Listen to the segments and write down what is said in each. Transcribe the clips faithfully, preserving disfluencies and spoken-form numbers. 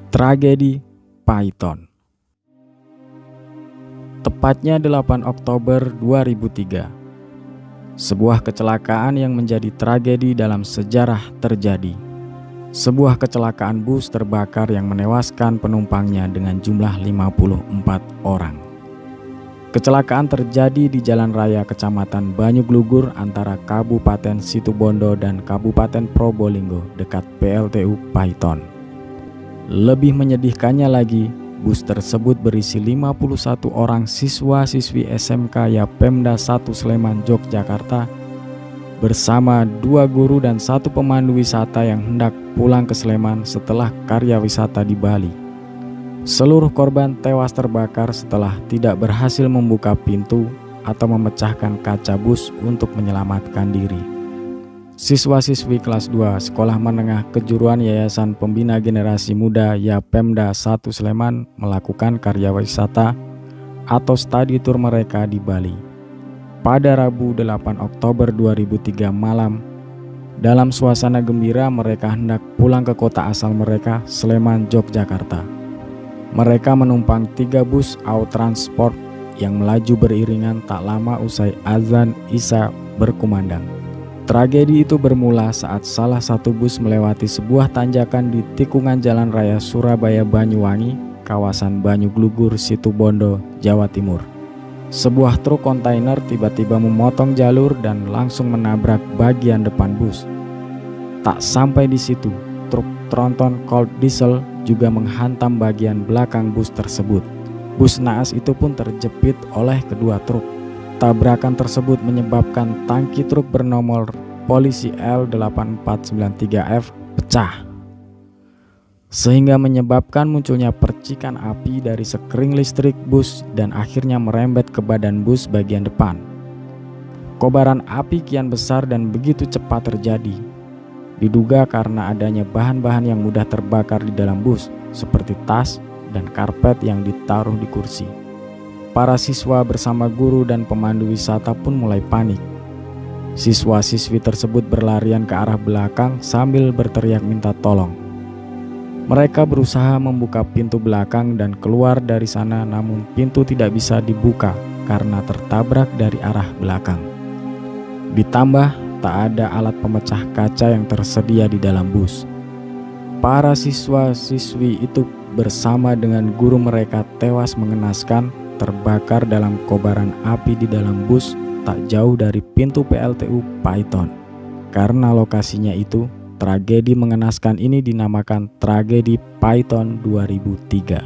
Tragedi Python. Tepatnya delapan Oktober dua ribu tiga, sebuah kecelakaan yang menjadi tragedi dalam sejarah terjadi. Sebuah kecelakaan bus terbakar yang menewaskan penumpangnya dengan jumlah lima puluh empat orang. Kecelakaan terjadi di Jalan Raya Kecamatan Banyuglugur antara Kabupaten Situbondo dan Kabupaten Probolinggo dekat P L T U Python. Lebih menyedihkannya lagi, bus tersebut berisi lima puluh satu orang siswa-siswi S M K Yapemda satu Sleman, Yogyakarta bersama dua guru dan satu pemandu wisata yang hendak pulang ke Sleman setelah karya wisata di Bali. Seluruh korban tewas terbakar setelah tidak berhasil membuka pintu atau memecahkan kaca bus untuk menyelamatkan diri. Siswa-siswi kelas dua Sekolah Menengah Kejuruan Yayasan Pembina Generasi Muda Yapemda satu Sleman melakukan karya wisata atau study tour mereka di Bali. Pada Rabu delapan Oktober dua ribu tiga malam, dalam suasana gembira mereka hendak pulang ke kota asal mereka, Sleman, Yogyakarta. Mereka menumpang tiga bus Autransport yang melaju beriringan tak lama usai azan Isya berkumandang. Tragedi itu bermula saat salah satu bus melewati sebuah tanjakan di tikungan Jalan Raya Surabaya Banyuwangi, kawasan Banyuglugur, Situbondo, Jawa Timur. Sebuah truk kontainer tiba-tiba memotong jalur dan langsung menabrak bagian depan bus. Tak sampai di situ, truk tronton Colt Diesel juga menghantam bagian belakang bus tersebut. Bus naas itu pun terjepit oleh kedua truk. Tabrakan tersebut menyebabkan tangki truk bernomor polisi L delapan empat sembilan tiga F pecah, sehingga menyebabkan munculnya percikan api dari sekring listrik bus dan akhirnya merembet ke badan bus bagian depan. Kobaran api kian besar dan begitu cepat terjadi. Diduga karena adanya bahan-bahan yang mudah terbakar di dalam bus, seperti tas dan karpet yang ditaruh di kursi. Para siswa bersama guru dan pemandu wisata pun mulai panik. Siswa-siswi tersebut berlarian ke arah belakang sambil berteriak minta tolong. Mereka berusaha membuka pintu belakang dan keluar dari sana, namun pintu tidak bisa dibuka karena tertabrak dari arah belakang. Ditambah tak ada alat pemecah kaca yang tersedia di dalam bus. Para siswa-siswi itu bersama dengan guru mereka tewas mengenaskan, terbakar dalam kobaran api di dalam bus tak jauh dari pintu P L T U Python. Karena lokasinya itu, tragedi mengenaskan ini dinamakan Tragedi Python dua ribu tiga.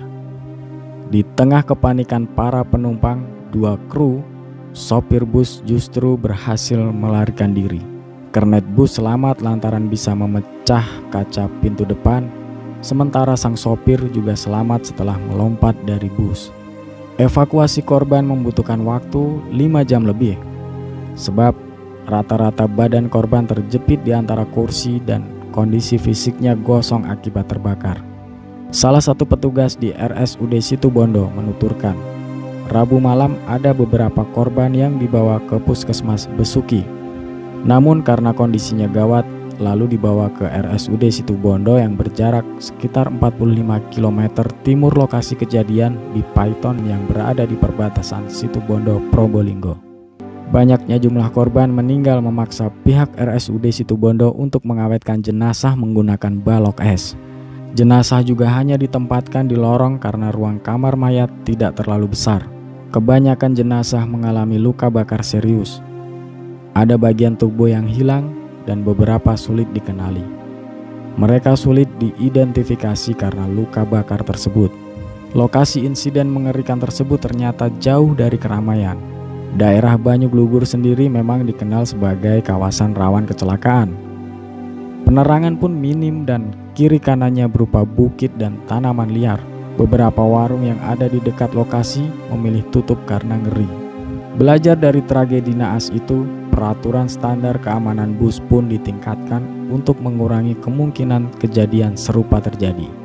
Di tengah kepanikan para penumpang, dua kru sopir bus justru berhasil melarikan diri. Kernet bus selamat lantaran bisa memecah kaca pintu depan, sementara sang sopir juga selamat setelah melompat dari bus. Evakuasi korban membutuhkan waktu lima jam lebih, sebab rata-rata badan korban terjepit di antara kursi dan kondisi fisiknya gosong akibat terbakar. Salah satu petugas di R S U D Situbondo menuturkan, Rabu malam ada beberapa korban yang dibawa ke Puskesmas Besuki. Namun karena kondisinya gawat, lalu dibawa ke R S U D Situbondo yang berjarak sekitar empat puluh lima kilometer timur lokasi kejadian di Python yang berada di perbatasan Situbondo Probolinggo. Banyaknya jumlah korban meninggal memaksa pihak R S U D Situbondo untuk mengawetkan jenazah menggunakan balok es. Jenazah juga hanya ditempatkan di lorong karena ruang kamar mayat tidak terlalu besar. Kebanyakan jenazah mengalami luka bakar serius. Ada bagian tubuh yang hilang dan beberapa sulit dikenali. Mereka sulit diidentifikasi karena luka bakar tersebut. Lokasi insiden mengerikan tersebut ternyata jauh dari keramaian. Daerah Banyuglugur sendiri memang dikenal sebagai kawasan rawan kecelakaan. Penerangan pun minim dan kiri kanannya berupa bukit dan tanaman liar. Beberapa warung yang ada di dekat lokasi memilih tutup karena ngeri. Belajar dari tragedi naas itu, peraturan standar keamanan bus pun ditingkatkan untuk mengurangi kemungkinan kejadian serupa terjadi.